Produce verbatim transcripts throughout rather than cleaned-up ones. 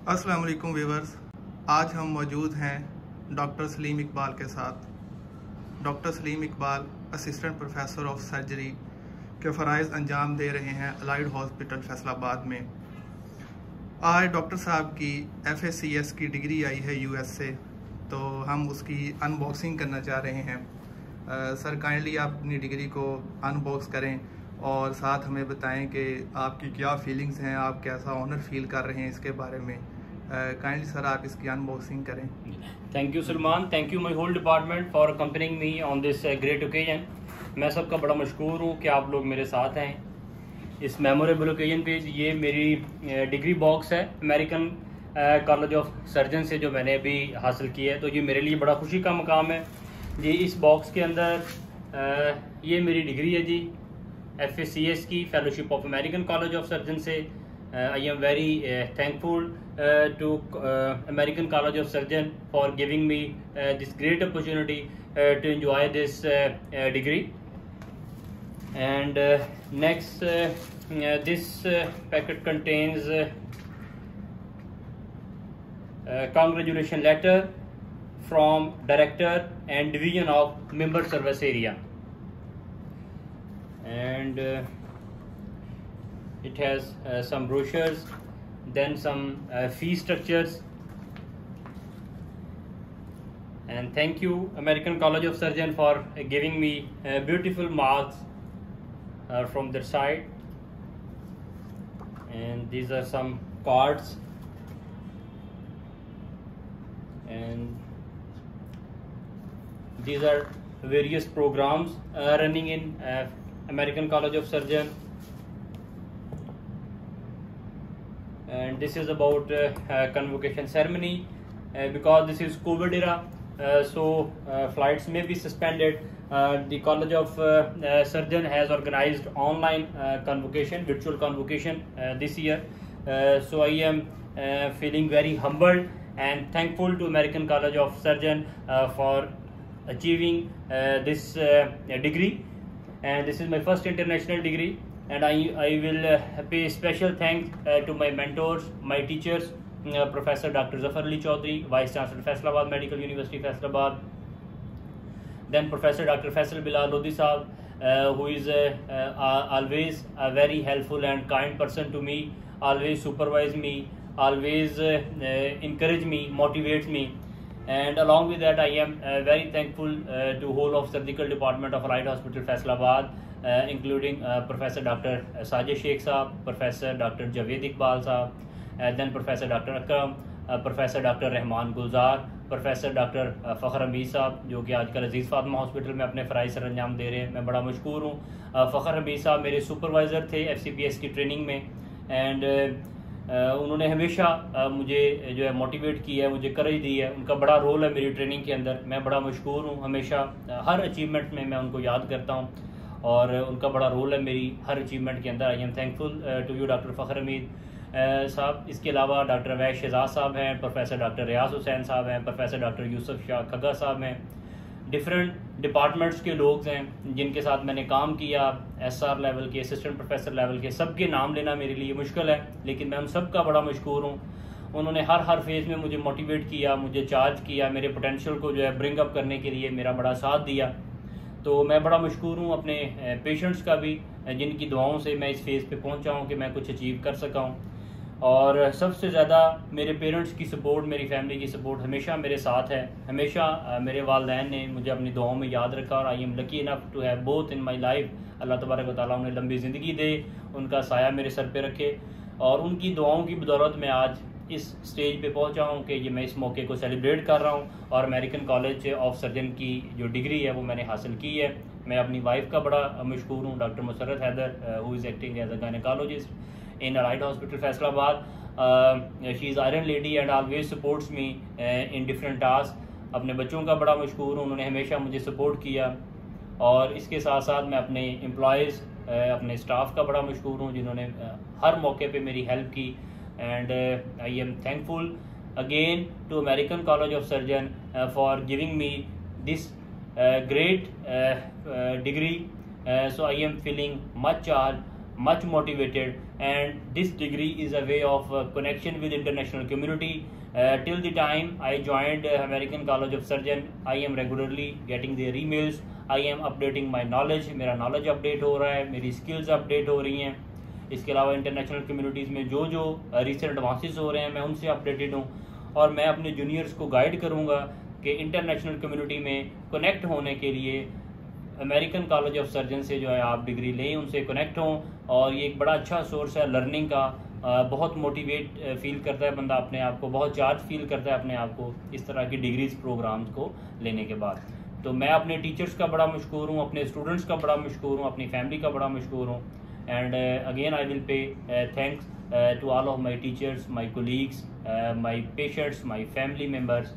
अस्सलाम वालेकुम व्यूवर्स, आज हम मौजूद हैं डॉक्टर सलीम इकबाल के साथ। Doctor Salim Iqbal assistant professor of surgery के फ़राइज़ अंजाम दे रहे हैं अलाइड हॉस्पिटल फैसलाबाद में। आज डॉक्टर साहब की एफ ए सी एस की डिग्री आई है यू एस से, तो हम उसकी अनबॉक्सिंग करना चाह रहे हैं। आ, सर काइंडली आप अपनी डिग्री को अनबॉक्स करें और साथ हमें बताएं कि आपकी क्या फीलिंग्स हैं, आप कैसा ऑनर फील कर रहे हैं इसके बारे में। काइंडली uh, सर आप इसकी अनबॉक्सिंग करें। Thank you Salman, thank you my whole department for accompanying me on this great occasion. मैं सबका बड़ा मशकूर हूँ कि आप लोग मेरे साथ हैं इस मेमोरेबल ओकेजन पे। ये मेरी डिग्री uh, बॉक्स है अमेरिकन कॉलेज ऑफ सर्जन से जो मैंने अभी हासिल की है, तो ये मेरे लिए बड़ा खुशी का मकाम है जी। इस बॉक्स के अंदर uh, ये मेरी डिग्री है जी, एफ ए सी एस की fellowship of American college of surgeon से। I am very thankful to uh, American College of Surgeon for giving me uh, this great opportunity uh, to enjoy this uh, uh, degree. And uh, next, uh, uh, this uh, packet contains uh, uh, congratulation letter from Director and Division of Member Service Area, and uh, it has uh, some brochures, then some uh, fee structures, and thank you American College of Surgeon for uh, giving me uh, beautiful marks uh, from their side. And these are some cards, and these are various programs uh, running in uh, American College of Surgeon. And this is about uh, uh, convocation ceremony. Uh, because this is COVID era, uh, so uh, flights may be suspended. Uh, the College of uh, uh, Surgeon has organized online uh, convocation, virtual convocation uh, this year. Uh, so I am uh, feeling very humbled and thankful to American College of Surgeon uh, for achieving uh, this uh, degree. And this is my first international degree. And I, I will uh, pay special thanks uh, to my mentors, my teachers, uh, Professor Doctor Zafar Ali Chaudhry, Vice Chancellor Faisalabad Medical University Faisalabad, then Professor Doctor Faisal Bilal Lodi Saab, uh, who is uh, uh, always a very helpful and kind person to me, always supervise me, always uh, uh, encourage me, motivates me. And along with that, I am uh, very thankful uh, to whole of surgical department of Allied Hospital Faisalabad, Uh, including uh, Professor Doctor Sajid Sheikh Saab, Professor Doctor Javed Iqbal Saab, uh, then Professor Doctor Akram, uh, Professor Doctor Rahman Gulzar, Professor Doctor uh, Fakhr Hamid Saab, जो कि आजकल अजीज़ Fatima hospital में अपने फ़राइज़ sir अंजाम दे रहे हैं। मैं बड़ा मशकूर हूँ। uh, फ़खर हमीद साहब मेरे सुपरवाइज़र थे एफ सी पी एस की ट्रेनिंग में, एंड uh, uh, उन्होंने हमेशा uh, मुझे जो है मोटिवेट किया है, मुझे करेज दी है। उनका बड़ा रोल है मेरी ट्रेनिंग के अंदर। मैं बड़ा मशकूर हूँ। हमेशा uh, हर अचीवमेंट में मैं उनको याद करता हूँ और उनका बड़ा रोल है मेरी हर अचीवमेंट के अंदर। I am thankful to you doctor Fakhar Hameed साहब। इसके अलावा डॉक्टर अवैश शहजाद साहब हैं, प्रोफेसर डॉक्टर रियाज हुसैन साहब हैं, प्रोफेसर डॉक्टर यूसुफ शाह खग्गा साहब हैं। डिफरेंट डिपार्टमेंट्स के लोग हैं जिनके साथ मैंने काम किया, एस आर लेवल के, असिस्टेंट प्रोफेसर लेवल के। सबके नाम लेना मेरे लिए मुश्किल है, लेकिन मैं उन सब का बड़ा मशकूर हूँ। उन्होंने हर हर फेज़ में मुझे मोटिवेट किया, मुझे चार्ज किया, मेरे पोटेंशियल को जो है ब्रिंग अप करने के लिए मेरा बड़ा साथ दिया। तो मैं बड़ा मशकूर हूँ अपने पेशेंट्स का भी, जिनकी दुआओं से मैं इस फेज़ पे पहुँचा हूँ कि मैं कुछ अचीव कर सका हूँ। और सबसे ज़्यादा मेरे पेरेंट्स की सपोर्ट, मेरी फैमिली की सपोर्ट हमेशा मेरे साथ है। हमेशा मेरे वालिदैन ने मुझे अपनी दुआओं में याद रखा, और I am lucky enough to have both in my life. अल्लाह तबारक व तआला उन्हें लंबी ज़िंदगी दे, उनका साया मेरे सर पे रखे, और उनकी दुआओं की बदौलत मैं आज इस स्टेज पे पहुंचा हूं कि ये मैं इस मौके को सेलिब्रेट कर रहा हूं। और अमेरिकन कॉलेज ऑफ सर्जन की जो डिग्री है वो मैंने हासिल की है। मैं अपनी वाइफ का बड़ा मशकूर हूं, doctor Musarrat Haider, who is acting as a gynaecologist in allied hospital Faisalabad. She is iron lady and always supports me in different task. अपने बच्चों का बड़ा मशकूर हूँ, उन्होंने हमेशा मुझे सपोर्ट किया। और इसके साथ साथ मैं अपने एम्प्लॉयज़, अपने स्टाफ का बड़ा मशकूर हूँ जिन्होंने हर मौके पर मेरी हेल्प की। And uh, I am thankful again to American College of Surgeon uh, for giving me this uh, great uh, uh, degree. Uh, so I am feeling much charged much motivated, and this degree is a way of uh, connection with international community. Uh, till the time I joined uh, American College of Surgeon, I am regularly getting their emails. I am updating my knowledge. मेरा knowledge update हो रहा है, मेरी skills update हो रही हैं. इसके अलावा इंटरनेशनल कम्युनिटीज़ में जो जो रिसेंट एडवांसेस हो रहे हैं मैं उनसे अपडेटेड हूँ, और मैं अपने जूनियर्स को गाइड करूँगा कि इंटरनेशनल कम्युनिटी में कनेक्ट होने के लिए अमेरिकन कॉलेज ऑफ सर्जन से जो है आप डिग्री लें, उनसे कनेक्ट हों, और ये एक बड़ा अच्छा सोर्स है लर्निंग का. बहुत मोटिवेट फील करता है बंदा अपने आप को, बहुत चार्ज फील करता है अपने आप को इस तरह की डिग्रीज प्रोग्राम्स को लेने के बाद. तो मैं अपने टीचर्स का बड़ा मशकूर हूँ, अपने स्टूडेंट्स का बड़ा मशकूर हूँ, अपनी फैमिली का बड़ा मशकूर हूँ. And again I will pay thanks to all of my teachers, my colleagues, my patients, my family members.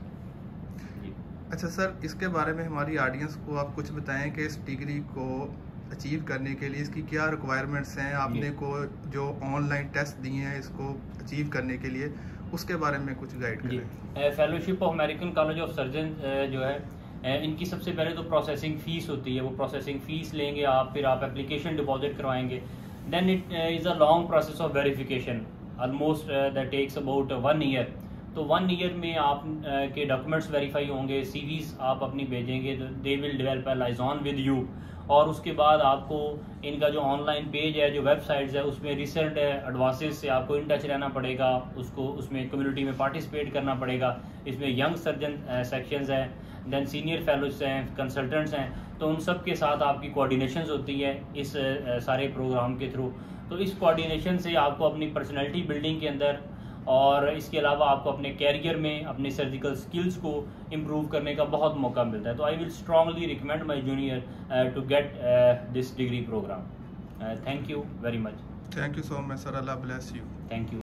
अच्छा सर, इसके बारे में हमारी ऑडियंस को आप कुछ बताएं कि इस डिग्री को अचीव करने के लिए इसकी क्या रिक्वायरमेंट्स हैं, आपने को जो ऑनलाइन टेस्ट दिए हैं इसको अचीव करने के लिए, उसके बारे में कुछ गाइड करें. Fellowship of American college of surgeon जो है, इनकी सबसे पहले तो प्रोसेसिंग फ़ीस होती है. वो प्रोसेसिंग फ़ीस लेंगे आप, फिर आप एप्लीकेशन डिपॉजिट करवाएंगे. Then it is a long process of verification, almost that takes about one year. तो वन ईयर में आप uh, के डॉक्यूमेंट्स वेरीफाई होंगे, सीवीज आप अपनी भेजेंगे, they will develop a liaison with you. और उसके बाद आपको इनका जो ऑनलाइन पेज है, जो वेबसाइट्स है, उसमें रिसेंट एडवांसेस से आपको इन टच रहना पड़ेगा, उसको उसमें कम्युनिटी में पार्टिसिपेट करना पड़ेगा. इसमें यंग सर्जन सेक्शंस हैं, देन सीनियर फेलोज हैं, कंसल्टेंट्स हैं, तो उन सब के साथ आपकी कोऑर्डिनेशंस होती है इस uh, सारे प्रोग्राम के थ्रू. तो इस कोऑर्डिनेशन से आपको अपनी पर्सनैलिटी बिल्डिंग के अंदर, और इसके अलावा आपको अपने कैरियर में अपने सर्जिकल स्किल्स को इम्प्रूव करने का बहुत मौका मिलता है. तो I will strongly recommend my junior to get this degree program. Thank you very much. Thank you so much sir. अल्लाह ब्लेस यू. Thank you.